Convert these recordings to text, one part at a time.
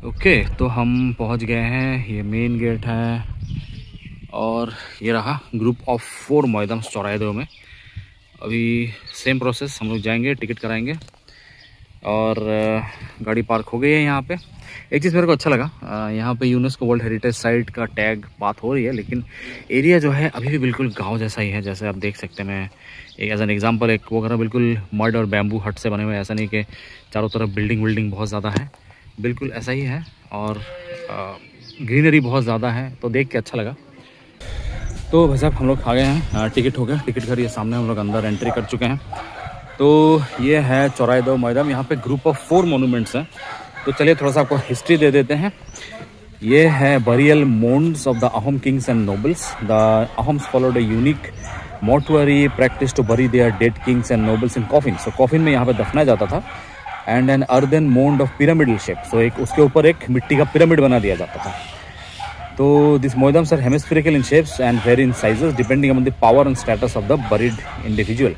Okay, तो हम पहुंच गए हैं। ये मेन गेट है और ये रहा ग्रुप ऑफ 4 मोइदम्स चौराहे में। अभी सेम प्रोसेस, हम लोग जाएंगे, टिकट कराएंगे और गाड़ी पार्क हो गई है यहाँ पे। एक चीज़ मेरे को अच्छा लगा, यहाँ पे यूनेस्को वर्ल्ड हेरिटेज साइट का टैग बात हो रही है, लेकिन एरिया जो है अभी भी बिल्कुल गांव जैसा ही है। जैसे आप देख सकते हैं, मैं एक एज एन एग्जांपल एक वो कर रहा, बिल्कुल मड और बैम्बू हट से बने हुए। ऐसा नहीं कि चारों तरफ बिल्डिंग बहुत ज़्यादा है, बिल्कुल ऐसा ही है। और ग्रीनरी बहुत ज़्यादा है, तो देख के अच्छा लगा। तो भाई साहब हम लोग आ गए हैं, टिकट हो गया, टिकट घर ये सामने, हम लोग अंदर एंट्री कर चुके हैं। तो ये है चौराहे दो मोइदम। यहाँ पे ग्रुप ऑफ 4 मोनूमेंट्स हैं। तो चलिए थोड़ा सा आपको हिस्ट्री दे देते हैं। ये है burial mounds of the Ahom kings and nobles. The Ahoms followed a unique mortuary practice to bury their dead kings and nobles in coffin. So coffin में यहाँ पे दफनाया जाता था। And an earthen mound of pyramidal shape, so एक उसके ऊपर एक मिट्टी का पिरामिड बना दिया जाता था। तो this moidams are hemispherical in shapes and very in sizes depending on the power and status of the buried individual.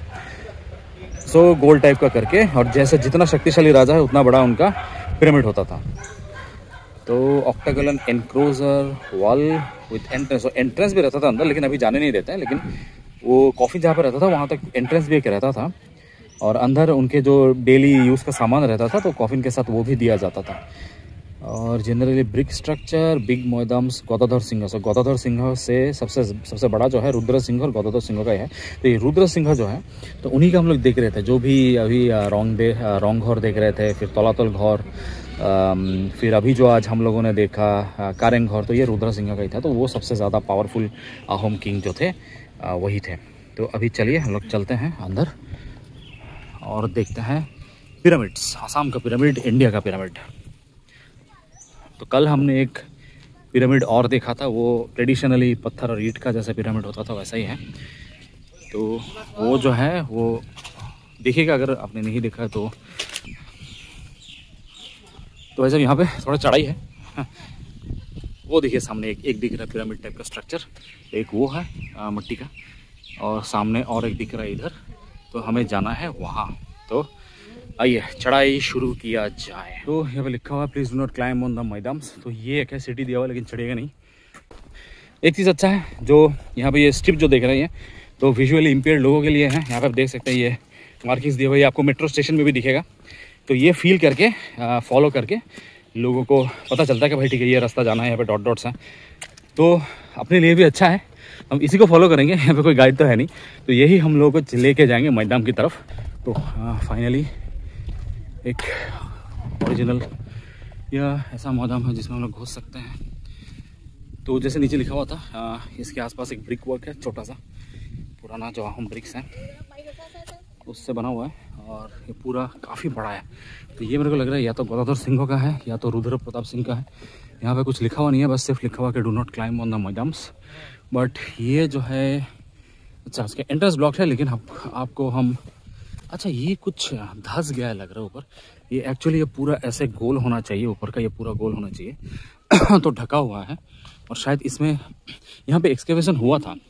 So गोल टाइप का करके, और जैसे जितना शक्तिशाली राजा है उतना बड़ा उनका पिरामिड होता था। तो octagonal enclosure wall with entrance, entrance भी रहता था अंदर, लेकिन अभी जाने नहीं देते हैं। लेकिन वो कॉफी जहाँ पर रहता था वहाँ तक एंट्रेंस भी एक रहता था, और अंदर उनके जो डेली यूज़ का सामान रहता था तो कॉफिन के साथ वो भी दिया जाता था। और generally brick structure, big moidams, Gadadhar Singha. So Gadadhar Singha से सबसे बड़ा जो है रुद्र सिंह और गौदाधर सिंह का है। तो ये रुद्र सिंह जो है तो उन्हीं का हम लोग देख रहे थे, जो भी अभी रोंग घोर देख रहे थे, फिर तलातल घोर, फिर अभी जो आज हम लोगों ने देखा कारेंग घोर, तो ये रुद्र सिंह का ही था। तो वो सबसे ज़्यादा पावरफुल अहोम किंग जो थे वही थे। तो अभी चलिए हम लोग चलते हैं अंदर और देखते हैं पिरामिड्स। आसाम का पिरामिड, इंडिया का पिरामिड। तो कल हमने एक पिरामिड और देखा था, वो ट्रेडिशनली पत्थर और ईंट का जैसा पिरामिड होता था वैसा ही है। तो वो जो है वो देखिएगा, अगर आपने नहीं देखा तो वैसे यहाँ पे थोड़ा चढ़ाई है। वो देखिए सामने एक दिख रहा है पिरामिड टाइप का स्ट्रक्चर, एक वो है मिट्टी का, और सामने और एक दिख रहा है इधर। तो हमें जाना है वहाँ। तो आइए चढ़ाई शुरू किया जाए। तो यहाँ पे लिखा हुआ है please do not climb on the moidams. तो ये एक है सिटी दिया हुआ, लेकिन चढ़ेगा नहीं। एक चीज़ अच्छा है, जो यहाँ पे ये स्ट्रिप जो देख रहे हैं तो विजुअली इम्पेयर्ड लोगों के लिए है। यहाँ पे आप देख सकते हैं ये मार्किंग्स दिए हुए, आपको मेट्रो स्टेशन में भी दिखेगा। तो ये फील करके फॉलो करके लोगों को पता चलता है कि भाई ठीक है ये रास्ता जाना है, यहाँ पे डॉट्स हैं। तो अपने लिए भी अच्छा है, हम इसी को फॉलो करेंगे। यहाँ पे कोई गाइड तो है नहीं, तो यही हम लोगों को लेके जाएंगे मोइदम की तरफ। तो फाइनली एक ओरिजिनल या ऐसा मोइदम है जिसमें हम लोग घुस सकते हैं। तो जैसे नीचे लिखा हुआ था, इसके आसपास एक ब्रिक वर्क है, छोटा सा पुराना जो अहोम ब्रिक्स हैं उससे बना हुआ है, और ये पूरा काफ़ी बड़ा है। तो ये मेरे को लग रहा है या तो गौदाधर सिंह का है या तो रुद्र प्रताप सिंह का है। यहाँ पे कुछ लिखा हुआ नहीं है, बस सिर्फ लिखा हुआ कि do not climb on the moidams. But ये जो है, अच्छा उसके एंट्रेंस ब्लॉक है, लेकिन आपको हम, अच्छा ये कुछ धस गया है लग रहा है ऊपर। ये एक्चुअली ये पूरा ऐसे गोल होना चाहिए, ऊपर का ये पूरा गोल होना चाहिए। तो ढका हुआ है, और शायद इसमें यहाँ पे एक्सकेवेशन हुआ था।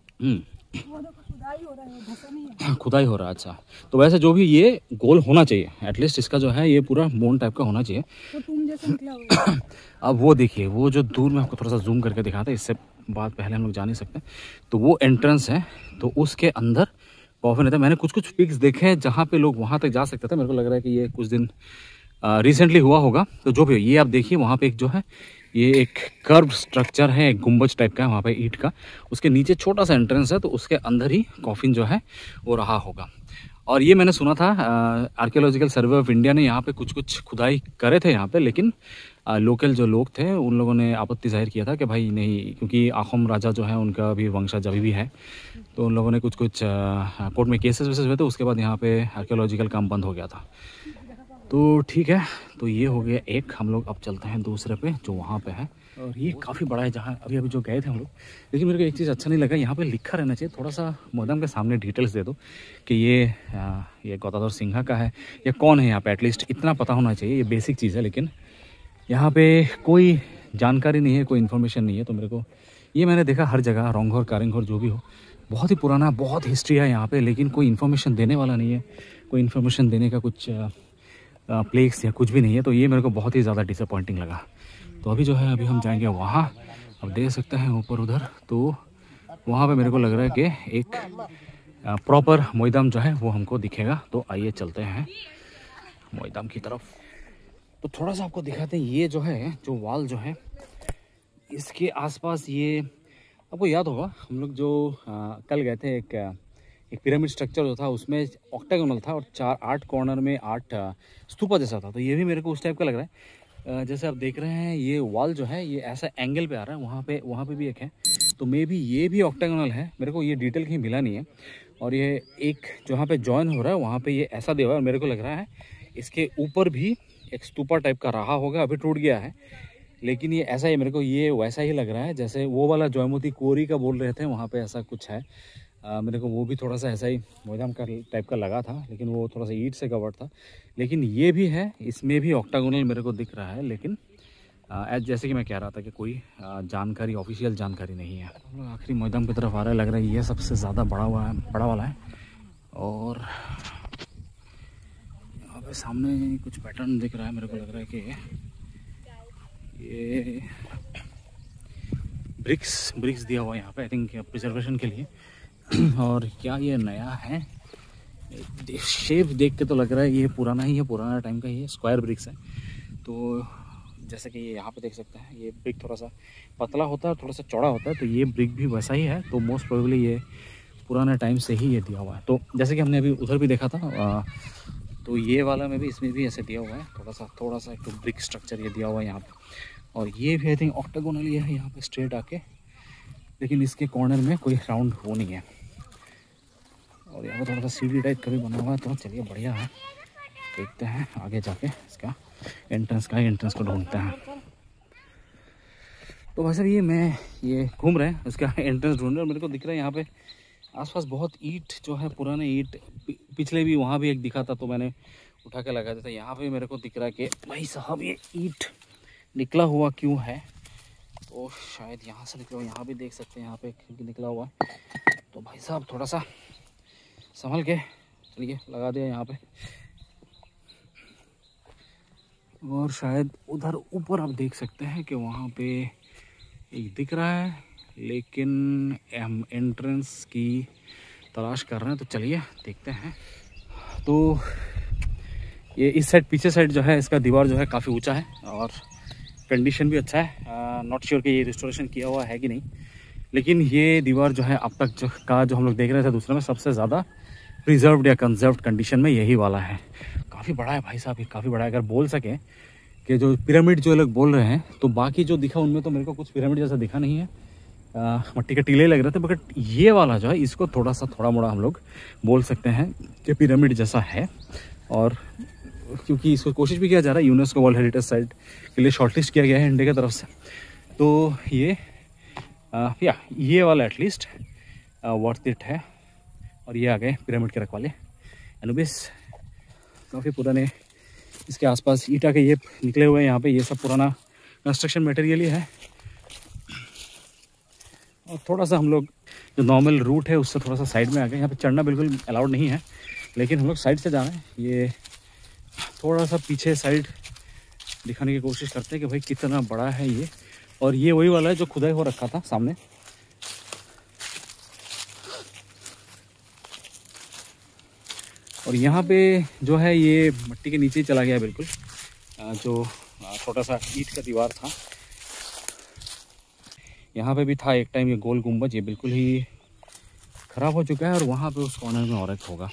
खुदाई हो रहा है। अच्छा, तो वैसे जो भी ये गोल होना चाहिए, एटलीस्ट इसका जो है ये पूरा मोन टाइप का होना चाहिए। तो तुम जैसे निकला हुआ है। अब वो देखिए, वो जो दूर में आपको थोड़ा सा जूम करके दिखाता है, इससे बात पहले हम लोग जा नहीं सकते। तो वो एंट्रेंस है, तो उसके अंदर कॉफिन रहता है। मैंने कुछ पिक्स देखे हैं जहाँ पे लोग वहाँ तक जा सकते थे। मेरे को लग रहा है कि ये कुछ दिन रिसेंटली हुआ होगा। तो जो भी ये आप देखिए, वहाँ पे एक जो है ये एक कर्व स्ट्रक्चर है, एक गुम्बज टाइप का है वहाँ पे ईंट का। उसके नीचे छोटा सा एंट्रेंस है, तो उसके अंदर ही कॉफिन जो है वो रहा होगा। और ये मैंने सुना था आर्कियोलॉजिकल सर्वे ऑफ इंडिया ने यहाँ पे कुछ खुदाई करे थे यहाँ पे, लेकिन लोकल जो लोग थे उन लोगों ने आपत्ति जाहिर किया था कि भाई नहीं, क्योंकि अहोम राजा जो है उनका भी वंशज अभी भी है। तो उन लोगों ने कुछ कोर्ट में केसेस वेसेस हुए थे, उसके बाद यहाँ पे आर्कियोलॉजिकल काम बंद हो गया था। तो ठीक है, तो ये हो गया एक। हम लोग अब चलते हैं दूसरे पे जो वहाँ पे है, और ये काफ़ी बड़ा है जहाँ अभी जो गए थे हम लोग। लेकिन मेरे को एक चीज़ अच्छा नहीं लगा, यहाँ पे लिखा रहना चाहिए थोड़ा सा मोइदम के सामने डिटेल्स दे दो कि ये गौदाधर सिंह का है या कौन है यहाँ पे। एटलीस्ट इतना पता होना चाहिए, ये बेसिक चीज़ है। लेकिन यहाँ पे कोई जानकारी नहीं है, कोई इन्फॉर्मेशन नहीं है। तो मेरे को ये मैंने देखा हर जगह, रोंगघोर कारेंघोर जो भी हो, बहुत ही पुराना, बहुत हिस्ट्री है यहाँ पे, लेकिन कोई इन्फॉर्मेशन देने वाला नहीं है। कोई इन्फॉर्मेशन देने का कुछ प्लेस या कुछ भी नहीं है, तो ये मेरे को बहुत ही ज़्यादा डिसअपॉइंटिंग लगा। तो अभी जो है अभी हम जाएंगे वहाँ, अब देख सकते हैं ऊपर उधर, तो वहाँ पे मेरे को लग रहा है कि एक प्रॉपर मोइदाम जो है वो हमको दिखेगा। तो आइए चलते हैं मोइदाम की तरफ। तो थोड़ा सा आपको दिखाते हैं, ये जो है जो वॉल जो है इसके आसपास, ये आपको याद होगा हम लोग जो कल गए थे, एक पिरामिड स्ट्रक्चर जो था उसमें ऑक्टागोनल था और 8 कॉर्नर में 8 स्तूपा जैसा था। तो ये भी मेरे को उस टाइप का लग रहा है। जैसे आप देख रहे हैं ये वॉल जो है ये ऐसा एंगल पे आ रहा है, वहाँ पे भी एक है, तो मे बी ये भी ऑक्टागोनल है। मेरे को ये डिटेल कहीं मिला नहीं है। और ये एक जहाँ पे जॉइन हो रहा है वहाँ पे ये ऐसा दिया हुआ है, और मेरे को लग रहा है इसके ऊपर भी एक स्तूपा टाइप का रहा होगा, अभी टूट गया है, लेकिन ये ऐसा ही, मेरे को ये वैसा ही लग रहा है जैसे वो वाला जयमती कोरी का बोल रहे थे, वहाँ पे ऐसा कुछ है। मेरे को वो भी थोड़ा सा ऐसा ही मोइदाम का टाइप का लगा था, लेकिन वो थोड़ा सा ईंट से कवर्ड था। लेकिन ये भी है, इसमें भी ऑक्टागोनल मेरे को दिख रहा है, लेकिन जैसे कि मैं कह रहा था कि कोई जानकारी, ऑफिशियल जानकारी नहीं है। हम लोग आखिरी मोइदाम की तरफ आ रहा है, लग रहा है ये सबसे ज़्यादा बड़ा वाला है। और यहाँ पे सामने कुछ पैटर्न दिख रहा है, मेरे को लग रहा है कि ये ब्रिक्स दिया हुआ है यहाँ पे, आई थिंक प्रिजर्वेशन के लिए। और क्या ये नया है? शेप देख के तो लग रहा है ये पुराना ही है, पुराना टाइम का ही है, स्क्वायर ब्रिक्स है। तो जैसे कि ये यहाँ पे देख सकते हैं, ये ब्रिक थोड़ा सा पतला होता है, थोड़ा सा चौड़ा होता है, तो ये ब्रिक भी वैसा ही है। तो मोस्ट प्रोबेबली ये पुराने टाइम से ही ये दिया हुआ है। तो जैसे कि हमने अभी उधर भी देखा था, तो ये वाला में भी, इसमें भी ऐसे दिया हुआ है, थोड़ा सा एक ब्रिक स्ट्रक्चर ये दिया हुआ है यहाँ पे। और ये भी आई थिंक ऑक्टागोनल ही है यहाँ पे स्ट्रेट आके, लेकिन इसके कॉर्नर में कोई राउंड वो नहीं है। और यहाँ पर थोड़ा सा सीढ़ी टाइप का भी बना हुआ है। तो चलिए बढ़िया है, देखते हैं आगे जाके इसका एंट्रेंस को ढूंढते हैं। तो वैसे ये घूम रहे हैं, इसका एंट्रेंस ढूंढ रहे हैं, और मेरे को दिख रहा है यहाँ पे आसपास बहुत ईंट जो है, पुराने ईंट। पिछले भी वहाँ भी एक दिखा था, तो मैंने उठा के लगा दिया था। यहाँ पे मेरे को दिख रहा है कि भाई साहब ये ईंट निकला हुआ क्यों है, तो शायद यहाँ से निकला हुआ। यहाँ भी देख सकते हैं, यहाँ पे निकला हुआ है। तो भाई साहब थोड़ा सा संभल के चलिए, लगा दिया यहाँ पे। और शायद उधर ऊपर आप देख सकते हैं कि वहाँ पे एक दिख रहा है, लेकिन हम एंट्रेंस की तलाश कर रहे हैं। तो चलिए देखते हैं। तो ये इस साइड, पीछे साइड जो है, इसका दीवार जो है काफ़ी ऊंचा है और कंडीशन भी अच्छा है। नॉट श्योर कि ये रिस्टोरेशन किया हुआ है कि नहीं, लेकिन ये दीवार जो है अब तक जो हम लोग देख रहे थे दूसरे में, सबसे ज़्यादा प्रिजर्व्ड या कंजर्व्ड कंडीशन में यही वाला है। काफ़ी बड़ा है भाई साहब, ये काफ़ी बड़ा है। अगर बोल सकें कि जो पिरामिड जो लोग बोल रहे हैं, तो बाकी जो दिखा उनमें तो मेरे को कुछ पिरामिड जैसा दिखा नहीं है, मट्टी के टीले लग रहे थे। बट ये वाला जो है, इसको थोड़ा मोड़ा हम लोग बोल सकते हैं कि पिरामिड जैसा है। और क्योंकि इसको कोशिश भी किया जा रहा है, यूनेस्को वर्ल्ड हेरिटेज साइट के लिए शॉर्टलिस्ट किया गया है इंडिया की तरफ से, तो ये वाला एटलीस्ट वर्थ इट है। और ये आ गए पिरामिड के रखवाले अनुबिस, काफ़ी पुराने। इसके आसपास ईटा के ये निकले हुए हैं यहाँ पे, ये सब पुराना कंस्ट्रक्शन मटेरियल ही है। और थोड़ा सा हम लोग जो नॉर्मल रूट है उससे थोड़ा सा साइड में आ गए। यहाँ पे चढ़ना बिल्कुल अलाउड नहीं है, लेकिन हम लोग साइड से जा रहे हैं। ये थोड़ा सा पीछे साइड दिखाने की कोशिश करते हैं कि भाई कितना बड़ा है ये। और ये वही वाला है जो खुदाई हो रखा था सामने। और यहाँ पे जो है ये मिट्टी के नीचे ही चला गया बिल्कुल, जो छोटा सा ईंट का दीवार था। यहाँ पे भी था एक टाइम ये गोल गुंबज, ये बिल्कुल ही ख़राब हो चुका है। और वहाँ पे उस कॉर्नर में और एक होगा।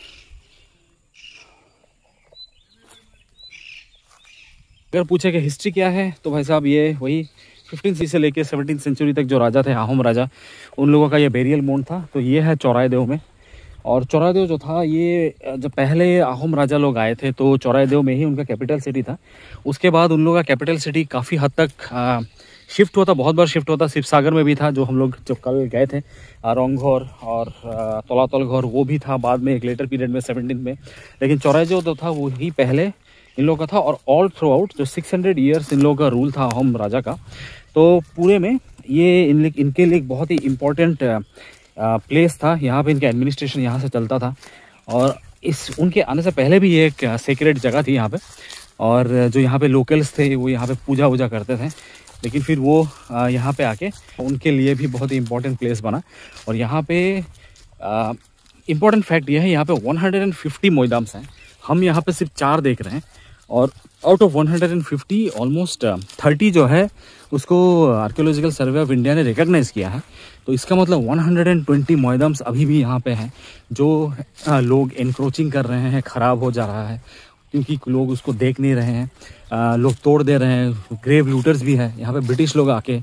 अगर पूछे कि हिस्ट्री क्या है, तो भाई साहब ये वही 15वीं से लेके 17वीं सेंचुरी तक जो राजा थे, आहोम राजा, उन लोगों का ये बेरियल मोंड था। तो ये है चौरायदेव में। और चौरायदेव जो था, ये जब पहले आहोम राजा लोग आए थे तो चौरायदेव में ही उनका कैपिटल सिटी था। उसके बाद उन लोगों का कैपिटल सिटी काफ़ी हद तक शिफ्ट होता, बहुत बार शिफ्ट होता। शिवसागर में भी था, जो हम लोग जब कल गए थे, रोंगघर और तलातल घोर, वो भी था बाद में एक लेटर पीरियड में 17 में। लेकिन चौरायदेव जो था वो ही पहले इन लोगों का था। और ऑल थ्रू आउट जो 600 ईयर्स इन लोगों का रूल था आहोम राजा का, तो पूरे में ये इनके लिए एक बहुत ही इम्पोर्टेंट प्लेस था। यहाँ पे इनका एडमिनिस्ट्रेशन यहाँ से चलता था। और उनके आने से पहले भी ये एक सेक्रेट जगह थी यहाँ पे। और जो यहाँ पे लोकल्स थे वो यहाँ पे पूजा वूजा करते थे, लेकिन फिर वो यहाँ पे आके उनके लिए भी बहुत ही इम्पोर्टेंट प्लेस बना। और यहाँ पे इम्पोर्टेंट फैक्ट ये है, यहाँ पे 150 मोइदाम्स हैं, हम यहाँ पे सिर्फ 4 देख रहे हैं। और आउट ऑफ 150 ऑलमोस्ट 30 जो है उसको आर्कियोलॉजिकल सर्वे ऑफ इंडिया ने रिकॉग्नाइज़ किया है। तो इसका मतलब 120 मोइदाम्स अभी भी यहाँ पे हैं जो लोग एनक्रोचिंग कर रहे हैं, ख़राब हो जा रहा है क्योंकि लोग उसको देख नहीं रहे हैं, लोग तोड़ दे रहे हैं। ग्रेव लूटर्स भी है यहाँ पे, ब्रिटिश लोग आके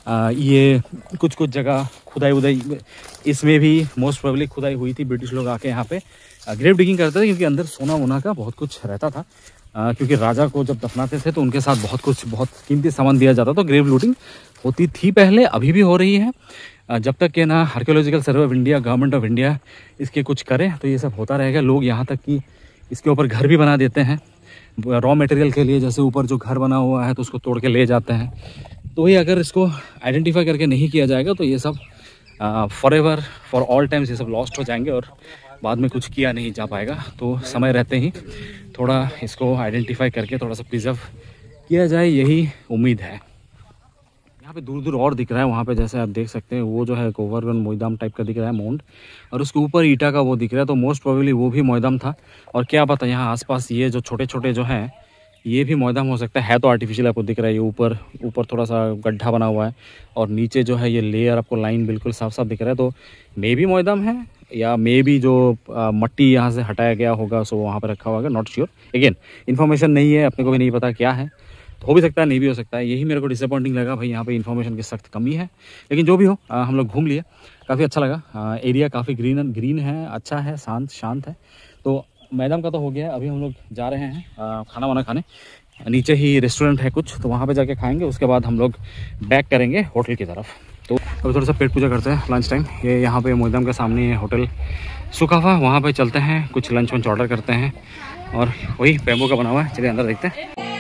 ये कुछ जगह खुदाई उदाई, इसमें भी मोस्ट प्रोबेबली खुदाई हुई थी, ब्रिटिश लोग आके यहाँ पे ग्रेव डिगिंग करते थे क्योंकि अंदर सोना वोना का बहुत कुछ रहता था। क्योंकि राजा को जब दफनाते थे तो उनके साथ बहुत कीमती सामान दिया जाता, तो ग्रेव लूटिंग होती थी पहले, अभी भी हो रही है। जब तक कि ना archaeological survey of India, government of India इसके कुछ करे तो ये सब होता रहेगा। लोग यहाँ तक कि इसके ऊपर घर भी बना देते हैं रॉ मटेरियल के लिए, जैसे ऊपर जो घर बना हुआ है तो उसको तोड़ के ले जाते हैं। तो ये अगर इसको आइडेंटिफाई करके नहीं किया जाएगा तो ये सब for ever for all times ये सब लॉस्ट हो जाएंगे और बाद में कुछ किया नहीं जा पाएगा। तो समय रहते ही थोड़ा इसको आइडेंटिफाई करके थोड़ा सा प्रिजर्व किया जाए, यही उम्मीद है। यहाँ पे दूर दूर और दिख रहा है, वहाँ पे जैसे आप देख सकते हैं वो जो है गोवर्धन मोइदाम टाइप का दिख रहा है माउंट, और उसके ऊपर ईटा का वो दिख रहा है, तो मोस्ट प्रोबेबली वो भी मोइदाम था। और क्या पता यहाँ आसपास ये जो छोटे छोटे जो हैं ये भी मोइदाम हो सकता है तो आर्टिफिशियल आपको दिख रहा है। ये ऊपर थोड़ा सा गड्ढा बना हुआ है और नीचे जो है ये लेयर आपको लाइन बिल्कुल साफ साफ दिख रहा है, तो मे भी मोइदाम है या मे भी जो मट्टी यहाँ से हटाया गया होगा सो वहाँ पर रखा हुआ होगा, नॉट श्योर। अगेन इन्फॉर्मेशन नहीं है, अपने को भी नहीं पता क्या है, तो हो भी सकता है नहीं भी हो सकता है। यही मेरे को डिसअपॉइंटिंग लगा भाई, यहाँ पे इन्फॉर्मेशन की सख्त कमी है। लेकिन जो भी हो हम लोग घूम लिए, काफ़ी अच्छा लगा। एरिया काफ़ी ग्रीन है, अच्छा है, शांत है। तो मैदान का तो हो गया है, अभी हम लोग जा रहे हैं खाना वाना खाने। नीचे ही रेस्टोरेंट है कुछ, तो वहाँ पे जाके खाएंगे, उसके बाद हम लोग बैक करेंगे होटल की तरफ। तो अभी थोड़ा सा पेट पूजा करते हैं लंच टाइम। ये यहाँ पे मोइदाम के सामने है होटल सुकाफा, वहाँ पे चलते हैं, कुछ लंच वंच ऑर्डर करते हैं और वही बैम्बू का बना हुआ है। चलिए अंदर देखते हैं।